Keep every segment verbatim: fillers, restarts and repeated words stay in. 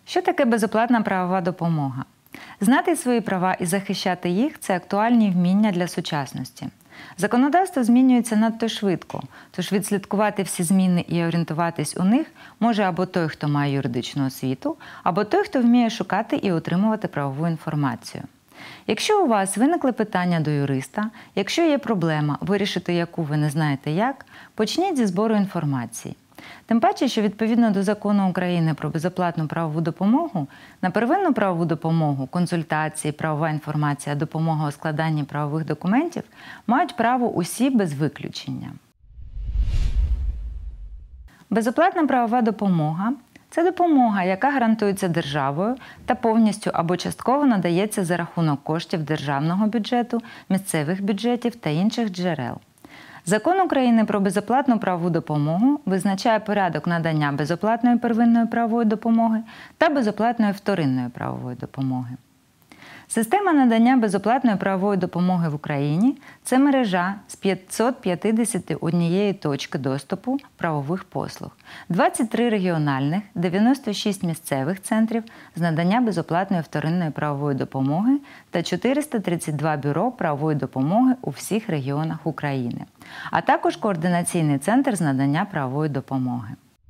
Що таке безоплатна правова допомога? Знати свої права і захищати їх – це актуальні вміння для сучасності. Законодавство змінюється надто швидко, тож відслідкувати всі зміни і орієнтуватись у них може або той, хто має юридичну освіту, або той, хто вміє шукати і отримувати правову інформацію. Якщо у вас виникли питання до юриста, якщо є проблема, вирішити яку ви не знаєте як, почніть зі збору інформації. Тим паче, що відповідно до Закону України про безоплатну правову допомогу, на первинну правову допомогу, консультації, правова інформація, допомога у складанні правових документів мають право усі без виключення. Безоплатна правова допомога – це допомога, яка гарантується державою та повністю або частково надається за рахунок коштів державного бюджету, місцевих бюджетів та інших джерел. Закон України про безоплатну правову допомогу визначає порядок надання безоплатної первинної правової допомоги та безоплатної вторинної правової допомоги. Система надання безоплатної правової допомоги в Україні – це мережа з п'ятсот п'ятдесят однієї точки доступу правових послуг, двадцять три регіональних, дев'яносто шість місцевих центрів з надання безоплатної вторинної правової допомоги та чотириста тридцять два бюро правової допомоги у всіх регіонах України, а також координаційний центр з надання правової допомоги.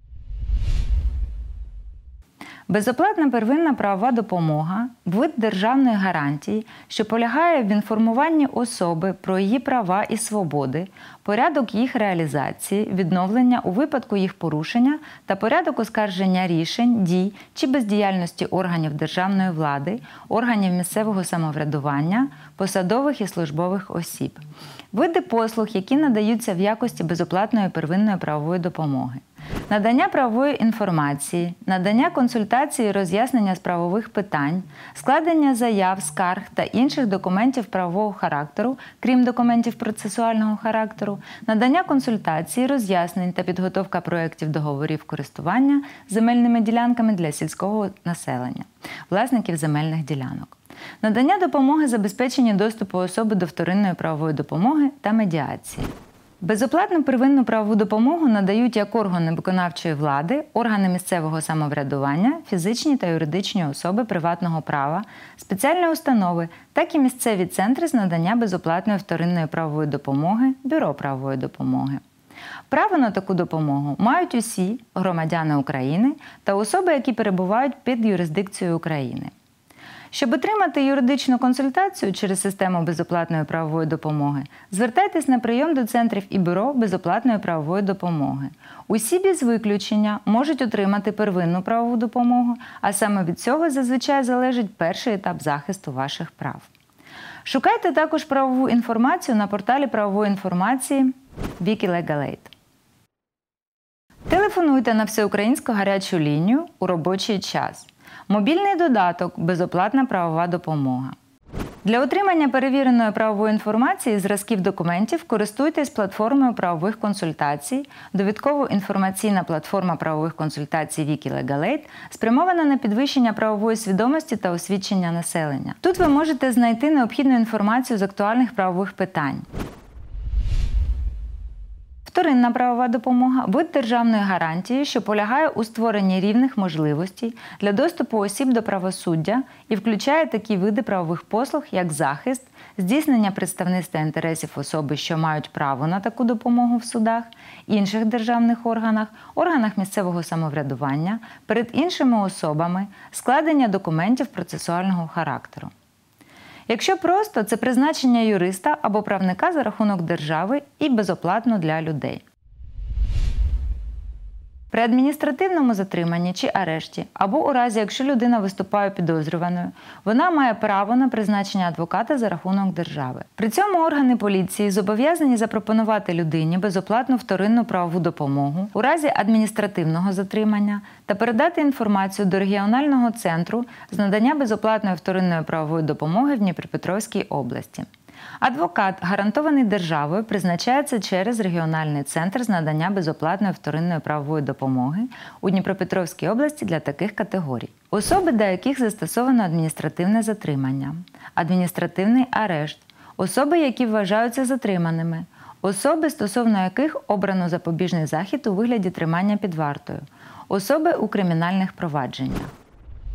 Безоплатна первинна правова допомога – вид державної гарантії, що полягає в інформуванні особи про її права і свободи, порядок їх реалізації, відновлення у випадку їх порушення та порядок оскарження рішень, дій чи бездіяльності органів державної влади, органів місцевого самоврядування, посадових і службових осіб. Види послуг, які надаються в якості безоплатної первинної правової допомоги. Надання правової інформації, надання консультацій і роз'яснення з правових питань, складення заяв, скарг та інших документів правового характеру, крім документів процесуального характеру, надання консультацій, роз'яснень та підготовка проєктів договорів користування земельними ділянками для сільського населення, власників земельних ділянок. Надання допомоги забезпеченні доступу особи до вторинної правової допомоги та медіації. Безоплатну первинну правову допомогу надають як органи виконавчої влади, органи місцевого самоврядування, фізичні та юридичні особи приватного права, спеціальні установи, так і місцеві центри з надання безоплатної вторинної правової допомоги, бюро правової допомоги. Право на таку допомогу мають усі громадяни України та особи, які перебувають під юрисдикцією України. Щоб отримати юридичну консультацію через систему безоплатної правової допомоги, звертайтесь на прийом до центрів і бюро безоплатної правової допомоги. Усі без виключення можуть отримати первинну правову допомогу, а саме від цього зазвичай залежить перший етап захисту ваших прав. Шукайте також правову інформацію на порталі правової інформації WikiLegalAid. Телефонуйте на всеукраїнську гарячу лінію у робочий час. Мобільний додаток «Безоплатна правова допомога». Для отримання перевіреної правової інформації і зразків документів користуйтесь платформою правових консультацій. Довідково-інформаційна платформа правових консультацій WikiLegalAid спрямована на підвищення правової свідомості та освічення населення. Тут ви можете знайти необхідну інформацію з актуальних правових питань. Вторинна правова допомога – вид державної гарантії, що полягає у створенні рівних можливостей для доступу осіб до правосуддя і включає такі види правових послуг, як захист, здійснення представництва інтересів особи, що мають право на таку допомогу в судах, інших державних органах, органах місцевого самоврядування, перед іншими особами, складення документів процесуального характеру. Якщо просто, це призначення юриста або правника за рахунок держави і безоплатно для людей. При адміністративному затриманні чи арешті, або у разі, якщо людина виступає підозрюваною, вона має право на призначення адвоката за рахунок держави. При цьому органи поліції зобов'язані запропонувати людині безоплатну вторинну правову допомогу у разі адміністративного затримання та передати інформацію до регіонального центру з надання безоплатної вторинної правової допомоги в Дніпропетровській області. Адвокат, гарантований державою, призначається через регіональний центр з надання безоплатної вторинної правової допомоги у Дніпропетровській області для таких категорій. Особи, до яких застосовано адміністративне затримання, адміністративний арешт, особи, які вважаються затриманими, особи, стосовно яких обрано запобіжний захід у вигляді тримання під вартою, особи у кримінальних провадженнях.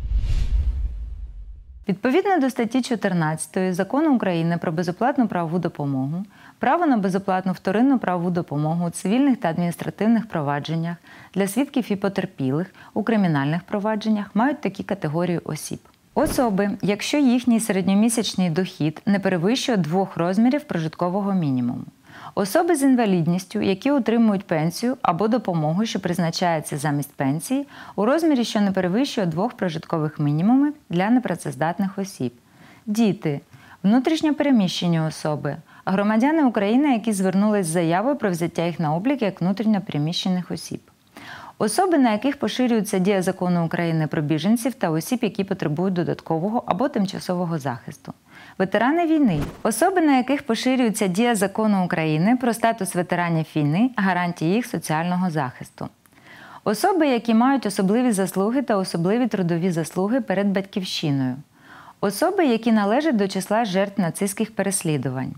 Відповідно до статті чотирнадцятої Закону України про безоплатну правову допомогу, право на безоплатну вторинну правову допомогу у цивільних та адміністративних провадженнях для свідків і потерпілих у кримінальних провадженнях мають такі категорії осіб. Особи, якщо їхній середньомісячний дохід не перевищує двох розмірів прожиткового мінімуму. Особи з інвалідністю, які отримують пенсію або допомогу, що призначається замість пенсії, у розмірі, що не перевищує двох прожиткових мінімумів для непрацездатних осіб. Діти, внутрішньо переміщені особи, громадяни України, які звернулись з заявою про взяття їх на облік як внутрішньо переміщених осіб. Особи, на яких поширюється дія Закону України про біженців та осіб, які потребують додаткового або тимчасового захисту. Ветерани війни. Особи, на яких поширюється дія Закону України про статус ветеранів війни, гарантії їх соціального захисту. Особи, які мають особливі заслуги та особливі трудові заслуги перед Батьківщиною. Особи, які належать до числа жертв нацистських переслідувань.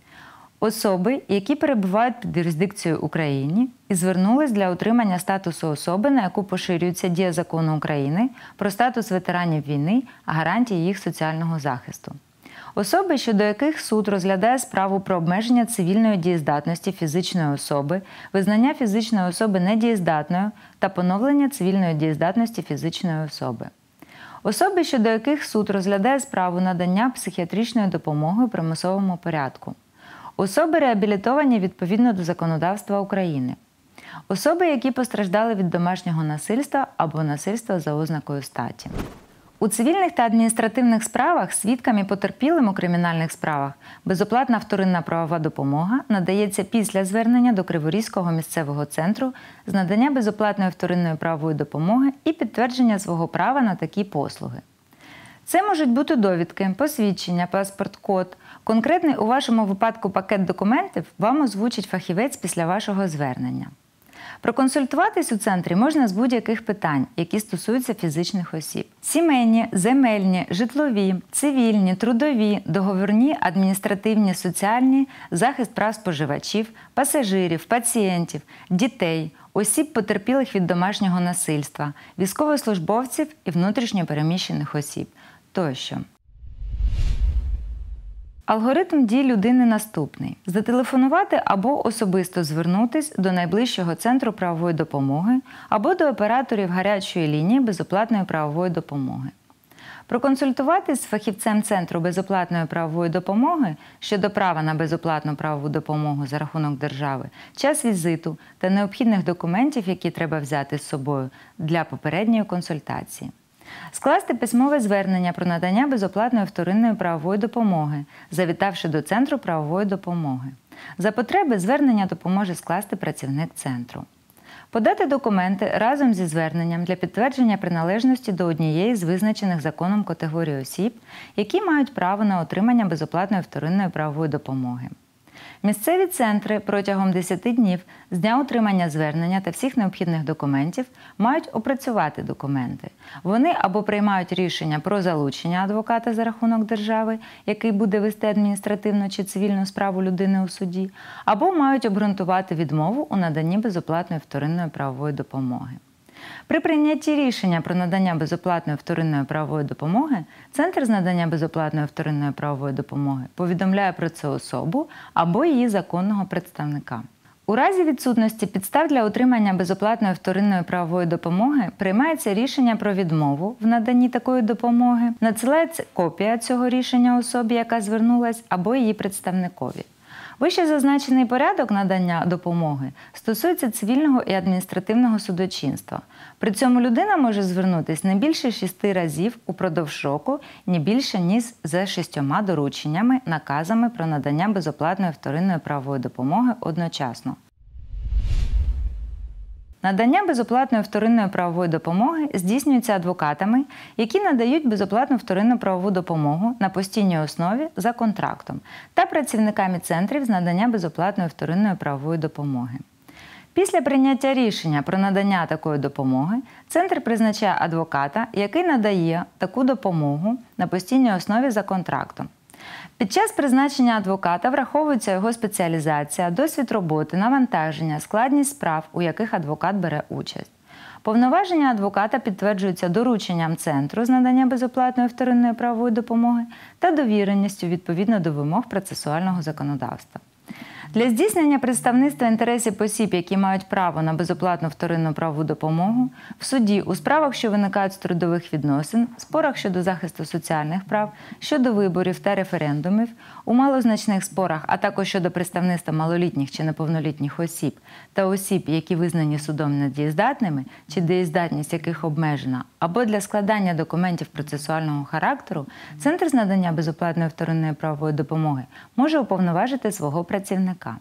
Особи, які перебувають під юрисдикцією України і звернулись для отримання статусу особи, на яку поширюється дія Закону України про статус ветеранів війни, гарантії їх соціального захисту. Особи, щодо яких суд розглядає справу про обмеження цивільної дієздатності фізичної особи, визнання фізичної особи недієздатною та поновлення цивільної дієздатності фізичної особи. Особи, щодо яких суд розглядає справу надання психіатричної допомоги у примусовому порядку. Особи, реабілітовані відповідно до законодавства України. Особи, які постраждали від домашнього насильства або насильства за ознакою статі. У цивільних та адміністративних справах свідкам і потерпілим у кримінальних справах безоплатна вторинна правова допомога надається після звернення до Криворізького місцевого центру з надання безоплатної вторинної правової допомоги і підтвердження свого права на такі послуги. Це можуть бути довідки, посвідчення, паспорт-код. Конкретний у вашому випадку пакет документів вам озвучить фахівець після вашого звернення. Проконсультуватись у центрі можна з будь-яких питань, які стосуються фізичних осіб. Сімейні, земельні, житлові, цивільні, трудові, договірні, адміністративні, соціальні, захист прав споживачів, пасажирів, пацієнтів, дітей, осіб, потерпілих від домашнього насильства, військовослужбовців і внутрішньо переміщених осіб тощо. Алгоритм дій людини наступний. Зателефонувати або особисто звернутись до найближчого центру правової допомоги або до операторів гарячої лінії безоплатної правової допомоги. Проконсультуватись з фахівцем Центру безоплатної правової допомоги щодо права на безоплатну правову допомогу за рахунок держави, час візиту та необхідних документів, які треба взяти з собою для попередньої консультації. Скласти письмове звернення про надання безоплатної вторинної правової допомоги, завітавши до Центру правової допомоги. За потреби звернення допоможе скласти працівник центру. Подати документи разом зі зверненням для підтвердження приналежності до однієї з визначених законом категорій осіб, які мають право на отримання безоплатної вторинної правової допомоги. Місцеві центри протягом десяти днів з дня отримання звернення та всіх необхідних документів мають опрацювати документи. Вони або приймають рішення про залучення адвоката за рахунок держави, який буде вести адміністративну чи цивільну справу людини у суді, або мають обґрунтувати відмову у наданні безоплатної вторинної правової допомоги. При прийнятті рішення про надання безоплатної вторинної правової допомоги Центр з надання безоплатної вторинної правової допомоги повідомляє про це особу або її законного представника. У разі відсутності підстав для отримання безоплатної вторинної правової допомоги приймається рішення про відмову в наданні такої допомоги, надсилається копія цього рішення особі, яка звернулась, або її представникові. Вище зазначений порядок надання допомоги стосується цивільного і адміністративного судочинства. При цьому людина може звернутися не більше шести разів упродовж року, не більше ніж за шістьома дорученнями, наказами про надання безоплатної вторинної правової допомоги одночасно. Надання безоплатної вторинної правової допомоги здійснюється адвокатами, які надають безоплатну вторинну правову допомогу на постійній основі за контрактом, та працівниками центрів з надання безоплатної вторинної правової допомоги. Після прийняття рішення про надання такої допомоги, центр призначає адвоката, який надає таку допомогу на постійній основі за контрактом. Під час призначення адвоката враховується його спеціалізація, досвід роботи, навантаження, складність справ, у яких адвокат бере участь. Повноваження адвоката підтверджуються дорученням Центру з надання безоплатної вторинної правової допомоги та довіреністю відповідно до вимог процесуального законодавства. Для здійснення представництва інтересів осіб, які мають право на безоплатну вторинну правову допомогу, в суді у справах, що виникають з трудових відносин, спорах щодо захисту соціальних прав, щодо виборів та референдумів, у малозначних спорах, а також щодо представництва малолітніх чи неповнолітніх осіб та осіб, які визнані судом недієздатними чи дієздатність яких обмежена, або для складання документів процесуального характеру, Центр з надання безоплатної вторинної правової допомоги може уповноважити свого працівника.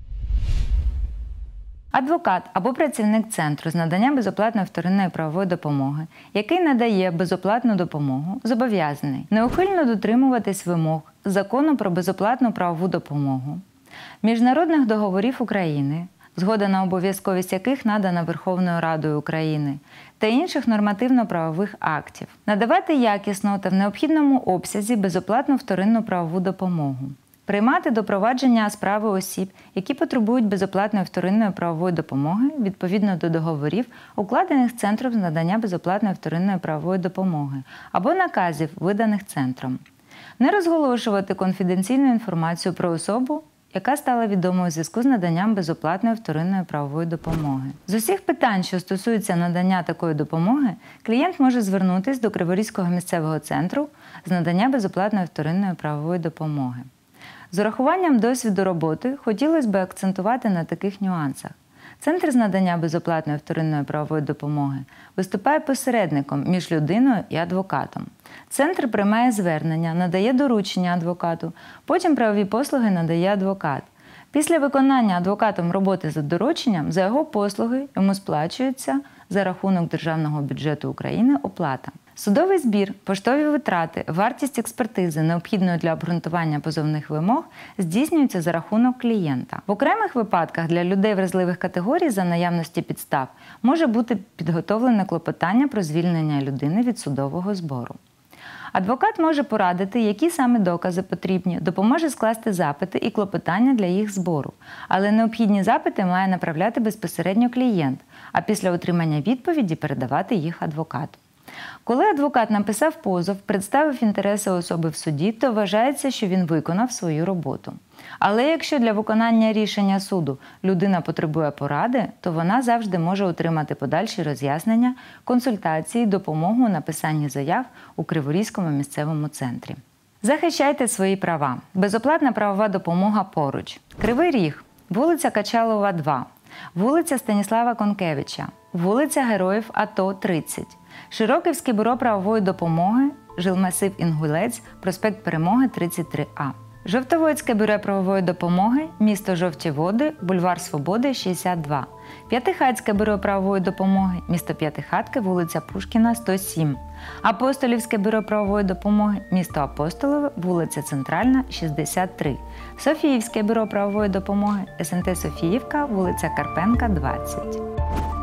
Адвокат або працівник Центру з надання безоплатної вторинної правової допомоги, який надає безоплатну допомогу, зобов'язаний неухильно дотримуватись вимог Закону про безоплатну правову допомогу, міжнародних договорів України, згода на обов'язковість яких надана Верховною Радою України, та інших нормативно-правових актів, надавати якісно та в необхідному обсязі безоплатну вторинну правову допомогу, приймати до провадження справи осіб, які потребують безоплатної вторинної правової допомоги відповідно до договорів, укладених Центром з надання безоплатної вторинної правової допомоги або наказів, виданих Центром. Не розголошувати конфіденційну інформацію про особу, яка стала відомою у зв'язку з наданням безоплатної вторинної правової допомоги. З усіх питань, що стосуються надання такої допомоги, клієнт може звернутися до Криворізького місцевого центру з надання безоплатної вторинної правової допомоги. З урахуванням досвіду роботи хотілося б акцентувати на таких нюансах. Центр з надання безоплатної вторинної правової допомоги виступає посередником між людиною і адвокатом. Центр приймає звернення, надає доручення адвокату, потім правові послуги надає адвокат. Після виконання адвокатом роботи за дорученням за його послуги йому сплачується за рахунок Державного бюджету України оплата. Судовий збір, поштові витрати, вартість експертизи, необхідної для обґрунтування позовних вимог, здійснюються за рахунок клієнта. В окремих випадках для людей вразливих категорій за наявності підстав може бути підготовлене клопотання про звільнення людини від судового збору. Адвокат може порадити, які саме докази потрібні, допоможе скласти запити і клопотання для їх збору. Але необхідні запити має направляти безпосередньо клієнт, а після отримання відповіді передавати їх адвокату. Коли адвокат написав позов, представив інтереси особи в суді, то вважається, що він виконав свою роботу. Але якщо для виконання рішення суду людина потребує поради, то вона завжди може отримати подальші роз'яснення, консультації, допомогу у написанні заяв у Криворізькому місцевому центрі. Захищайте свої права. Безоплатна правова допомога поруч. Кривий Ріг, вулиця Качалова, два, вулиця Станіслава Конкевича, вулиця Героїв АТО, тридцять, Широківське бюро правової допомоги, жилмасив Інгулець, проспект Перемоги, тридцять три А. Жовтоводське бюро правової допомоги, місто Жовті Води, бульвар Свободи, шістдесят два. П'ятихатське бюро правової допомоги, місто П'ятихатки, вулиця Пушкіна, сто сім. Апостолівське бюро правової допомоги, місто Апостолове, вулиця Центральна, шістдесят три. Софіївське бюро правової допомоги, СНТ Софіївка, вулиця Карпенка, двадцять.